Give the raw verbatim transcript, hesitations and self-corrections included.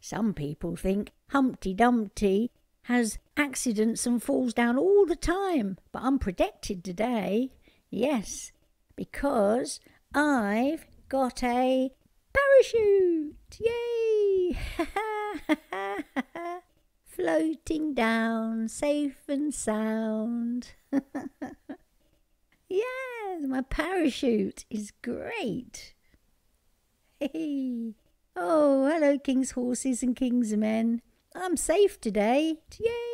Some people think Humpty Dumpty has accidents and falls down all the time, but I'm protected today. Yes, because I've got a parachute. Yay! Floating down safe and sound. Yeah, my parachute is great. Hey. Oh, hello, king's horses and king's men. I'm safe today. Yay!